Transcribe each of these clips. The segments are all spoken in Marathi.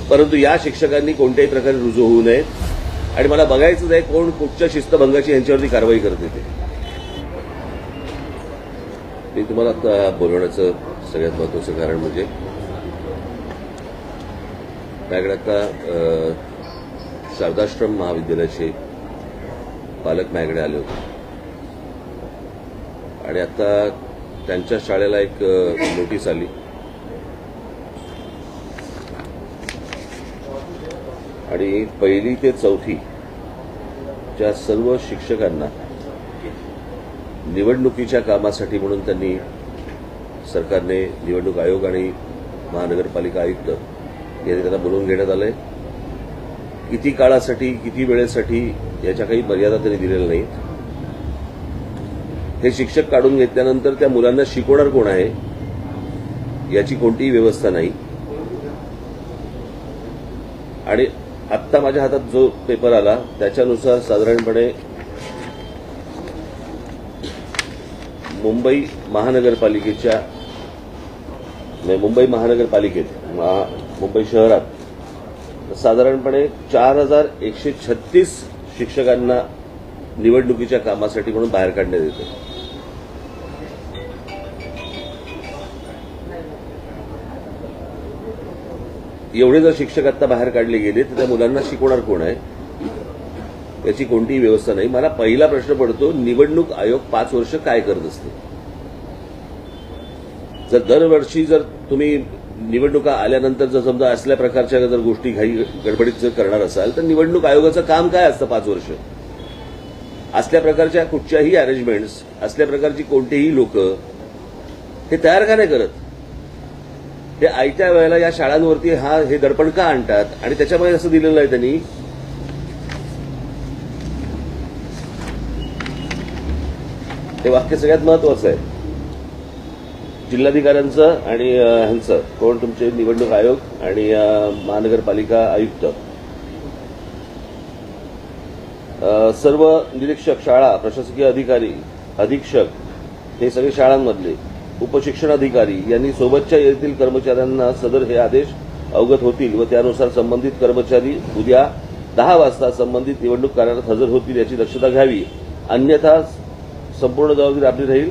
परंतु या शिक्षकांनी कोणत्याही प्रकारे रुजू होऊ नयेत. आणि मला बघायचंच आहे कोण कुठच्या शिस्तभंगाची यांच्यावरती कारवाई करते ते. मी तुम्हाला आता बोलवण्याचं सगळ्यात महत्त्वाचं कारण म्हणजे माझ्याकडे आता शारदाश्रम महाविद्यालयाचे पालक माझ्याकडे आले होते आणि आता त्यांच्या शाळेला एक नोटीस आली आणि 1ली ते 4थी च्या सर्व शिक्षकांना निवडणुकीच्या कामासाठी म्हणून त्यांनी सरकारने निवडणूक आयोग आणि महानगरपालिका आयुक्त यांनी त्यांना बोलवून घेण्यात आलंय. किती काळासाठी किती वेळेसाठी याच्या काही मर्यादा त्यांनी दिलेल्या नाहीत. हे शिक्षक काढून घेतल्यानंतर त्या मुलांना शिकवणार कोण आहे याची कोणतीही व्यवस्था नाही. आणि आत्ता माझ्या हातात जो पेपर आला त्याच्यानुसार साधारणपणे मुंबई महानगरपालिकेत मुंबई शहरात साधारणपणे 4136 शिक्षकांना निवडणुकीच्या कामासाठी म्हणून बाहेर काढण्यात येते. एवढे जर शिक्षक आता बाहेर काढले गेले तर त्या मुलांना शिकवणार कोण आहे याची कोणतीही व्यवस्था नाही. मला पहिला प्रश्न पडतो, निवडणूक आयोग 5 वर्ष काय करत असते? जर दरवर्षी जर तुम्ही निवडणुका आल्यानंतर जर समजा असल्या प्रकारच्या जर गोष्टी घाई गडबडीत जर करणार असाल तर निवडणूक आयोगाचं काम काय असतं 5 वर्ष? असल्या प्रकारच्या कुठच्याही अरेंजमेंट्स, असल्या प्रकारची कोणतेही लोक हे तयार का नाही करत? हे आयत्या वेळेला या शाळांवरती हे दडपण का आणतात? आणि त्याच्यामुळे असं दिलेलं आहे त्यांनी, हे वाक्य सगळ्यात महत्वाचं आहे. जिल्हाधिकाऱ्यांचं आणि ह्यांचं कोण तुमचे निवडणूक आयोग आणि महानगरपालिका आयुक्त सर्व निरीक्षक, शाळा प्रशासकीय अधिकारी, अधीक्षक हे सगळे शाळांमधले उपशिक्षण अधिकारी यांनी सोबतच्या येथील कर्मचाऱ्यांना सदर हे आदेश अवगत होतील व त्यानुसार संबंधित कर्मचारी उद्या 10 वाजता संबंधित निवडणूक कार्यालयात हजर होतील याची दक्षता घ्यावी. अन्यथा संपूर्ण जबाबदारी आपली राहील.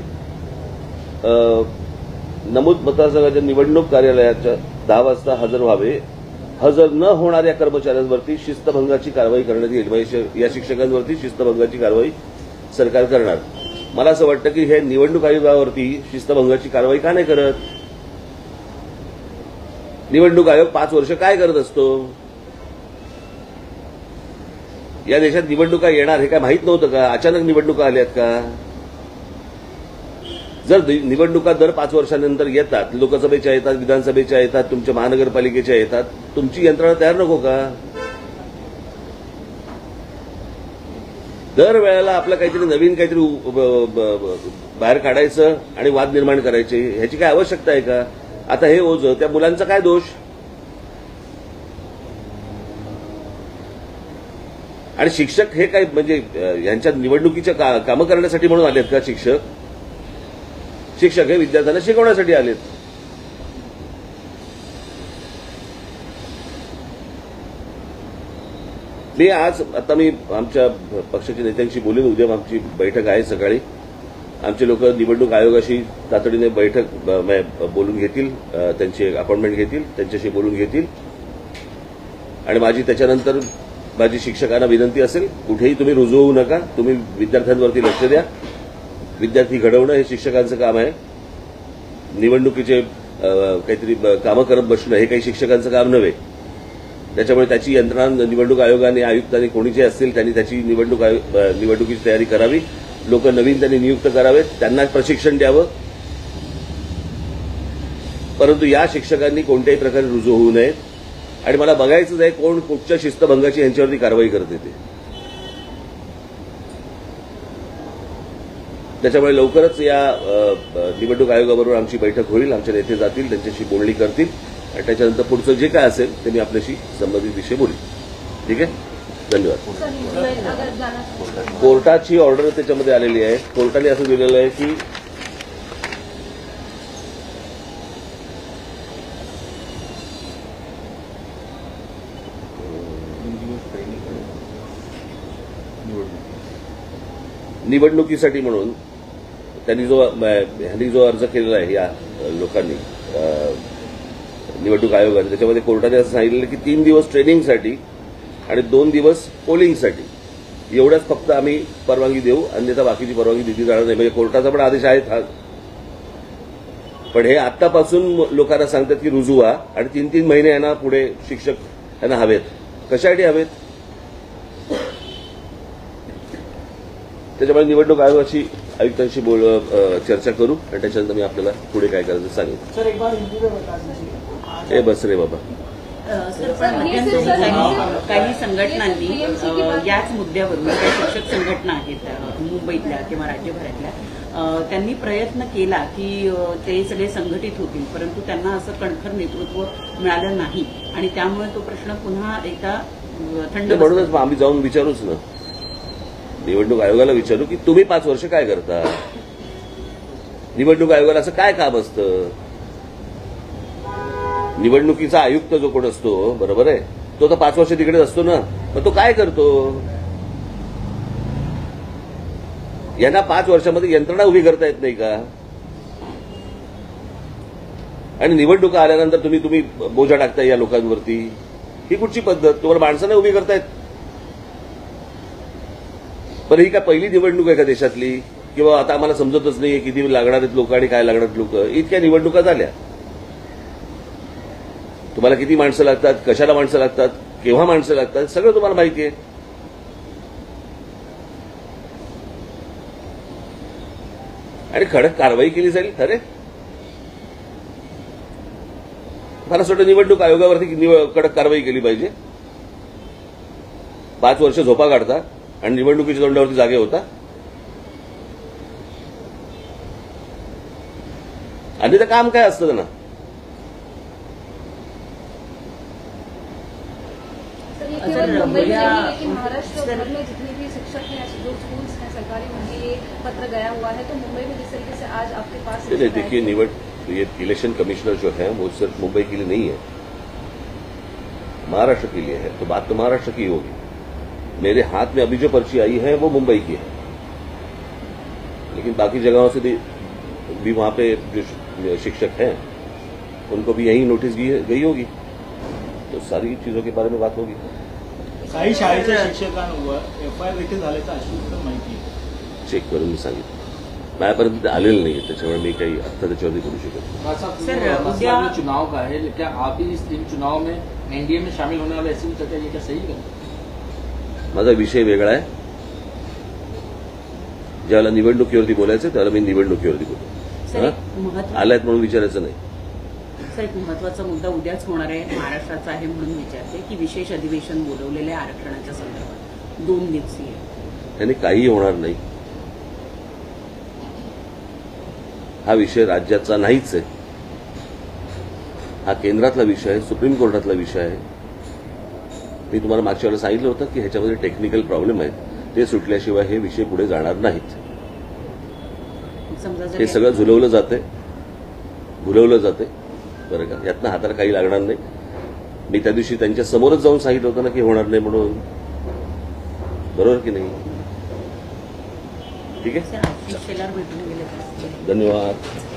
नमूद मतदारसंघाच्या निवडणूक कार्यालयाच्या 10 वाजता हजर व्हावे. हजर न होणाऱ्या कर्मचाऱ्यांवरती शिस्तभंगाची कारवाई करण्यात येईल. या शिक्षकांवरती शिस्तभंगाची कारवाई सरकार करणार. मला असं वाटतं की हे निवडणूक आयोगावरती शिस्तभंगाची कारवाई का नाही करत? निवडणूक आयोग 5 वर्ष काय करत असतो? या देशात निवडणुका येणार हे काय माहीत नव्हतं का? अचानक निवडणुका आल्यात का? जर निवडणुका दर 5 वर्षांनंतर येतात, लोकसभेच्या येतात, विधानसभेच्या येतात, तुमच्या महानगरपालिकेच्या येतात, तुमची यंत्रणा तयार नको का? दर वेळेला आपलं काहीतरी नवीन काहीतरी बाहेर काढायचं आणि वाद निर्माण करायचे, ह्याची काय आवश्यकता आहे का? आता हे ओझं त्या मुलांचा काय दोष? आणि शिक्षक हे काय म्हणजे यांच्या निवडणुकीच्या कामं करण्यासाठी म्हणून आलेत का? शिक्षक हे विद्यार्थ्यांना शिकवण्यासाठी आलेत. मी आता आमच्या पक्षाच्या नेत्यांशी बोलून उद्या आमची बैठक आहे सकाळी. आमचे लोक निवडणूक आयोगाशी तातडीने बैठक बोलून घेतील, त्यांची अपॉइंटमेंट घेतील, त्यांच्याशी बोलून घेतील. आणि त्याच्यानंतर माझी शिक्षकांना विनंती असेल, कुठेही तुम्ही रुजू होऊ नका, तुम्ही विद्यार्थ्यांवरती लक्ष द्या. विद्यार्थी घडवणं हे शिक्षकांचं काम आहे. निवडणुकीचे काहीतरी कामं करत बसणं हे काही शिक्षकांचं काम नव्हे. त्याच्यामुळे त्याची यंत्रणा निवडणूक आयोगाने, आयुक्तांनी, कोणी जे असतील त्यांनी त्याची निवडणुकीची तयारी करावी. लोक नवीन त्यांनी नियुक्त करावेत, त्यांना प्रशिक्षण द्यावं. परंतु या शिक्षकांनी कोणत्याही प्रकारे रुजू होऊ नयेत. आणि मला बघायचंच आहे कोण कुठच्या शिस्तभंगाची यांच्यावरती कारवाई करते ते. त्याच्यामुळे लवकरच या निवडणूक आयोगाबरोबर आमची बैठक होईल. आमचे नेते जातील, त्यांच्याशी बोलणी करतील आणि त्याच्यानंतर पुढचं जे काय असेल ते मी आपल्याशी संबंधित विषय बोलेन. ठीक आहे, धन्यवाद. कोर्टाची ऑर्डर त्याच्यामध्ये आलेली आहे. कोर्टाने असं दिलेलं आहे की निवडणुकीसाठी म्हणून ह्यांनी जो अर्ज केलेला आहे या लोकांनी निवडणूक आयोगाने, त्याच्यामध्ये कोर्टाने असं सांगितलेलं की 3 दिवस ट्रेनिंगसाठी आणि 2 दिवस पोलिंगसाठी एवढ्याच फक्त आम्ही परवानगी देऊ, अन्यथा बाकीची परवानगी दिली जाणार नाही. म्हणजे कोर्टाचा पण आदेश आहे हा. पण हे आतापासून लोकांना सांगतात की रुजू व्हा आणि 3-3 महिने यांना पुढे शिक्षक यांना हवेत. कशासाठी हवेत? त्याच्यामुळे निवडणूक आयोगाची आयुक्तांशी चर्चा करू आणि त्याच्यानंतर मी आपल्याला पुढे काय करायचं सांगेन. सर एक बार हिंदी में बता दीजिए. ए बस रे बाबा. सर पण मध्यंतरी काही संघटनांनी याच मुद्द्यावरून काही शिक्षक संघटना आहेत मुंबईतल्या किंवा राज्यभरातल्या, त्यांनी प्रयत्न केला की ते सगळे संघटित होतील, परंतु त्यांना असं कणखर नेतृत्व मिळालं नाही आणि त्यामुळे तो प्रश्न पुन्हा एकदा थंड. म्हणूनच आम्ही जाऊन विचारूच ना, निवडणूक आयोगाला विचारू की तुम्ही 5 वर्ष काय करता. निवडणूक आयोगाला असं काय काम असतं? निवडणुकीचा आयुक्त जो कोण असतो, बरोबर आहे, तो तर 5 वर्ष तिकडेच असतो ना, मग तो काय करतो? यांना 5 वर्षामध्ये यंत्रणा उभी करता येत नाही का? आणि निवडणुका आल्यानंतर तुम्ही बोजा टाकताय या लोकांवरती. ही कुठची पद्धत? तुम्हाला माणसांना उभी करतायत. पण ही काय पहिली निवडणूक आहे का देशातली? किंवा आता आम्हाला समजतच नाहीये किती लागणार आहेत लोक आणि काय लागणार आहेत लोक. इतक्या निवडणुका झाल्या. तुम्हाला किती माणसं लागतात, कशाला माणसं लागतात, केव्हा माणसं लागतात, सगळं तुम्हाला माहिती आहे. आणि कडक कारवाई केली जाईल. खरे मला असं वाटतं निवडणूक आयोगावरती कडक कारवाई केली पाहिजे. 5 वर्ष झोपा काढता आणि निवडणुकीच्या तोंडावरती जागे होता. आणि तर काम काय असतं त्यांना? मुंबई में है कि महाराष्ट्र भर में जितने भी शिक्षक हैं, जो स्कूल्स हैं सरकारी, उनके ये पत्र गया हुआ है. तो मुंबई में जिस तरीके से आज आपके पास देखिए, ये इलेक्शन कमिश्नर जो है वो सिर्फ मुंबई के लिए नहीं है, महाराष्ट्र के लिए है. तो बात तो महाराष्ट्र की होगी. मेरे हाथ में अभी जो पर्ची आई है वो मुंबई की है, लेकिन बाकी जगहों से भी वहां पे जो शिक्षक हैं उनको भी यही नोटिस गई होगी. तो सारी चीजों के बारे में बात होगी. काही शाळेच्या शिक्षकांवर एफआयआर देखील झाल्याचं अशी माहिती आहे. चेक करून मी सांगितलं. माझ्यापर्यंत आलेलं नाही, त्याच्यामुळे मी काही आता त्याच्यावरती करू शकत. सर चुनाव का है, क्या आप भी इस चुनाव में एनडीए में शामिल होने वाले ऐसी चर्चा ये क्या सही है? माझा विषय वेगळा आहे. ज्याला निवडणुकीवरती बोलायचं त्याला मी निवडणुकीवरती बोलतो. आलायत म्हणून विचारायचं नाही. सर एक महत्वाचा मुद्दा उद्याच होणार आहे, महाराष्ट्राचा आहे म्हणून विचारते की विशेष अधिवेशन बोलवलेले आरक्षणाच्या संदर्भात 2 दिवसीय. त्यांनी काही होणार नाही. हा विषय राज्याचा नाहीच आहे. हा केंद्रातला विषय आहे, सुप्रीम कोर्टातला विषय आहे. मी तुम्हाला मागच्या वेळेला सांगितलं होतं की ह्याच्यामध्ये टेक्निकल प्रॉब्लेम आहेत, ते सुटल्याशिवाय हे विषय पुढे जाणार नाहीत. हे सगळं भुलवलं जाते बरं का. यातनं हाताला काही लागणार नाही. मी त्या दिवशी त्यांच्या समोरच जाऊन सांगितलं होतं ना की होणार नाही म्हणून. बरोबर की नाही? ठीक आहे, भेटून गेले. धन्यवाद.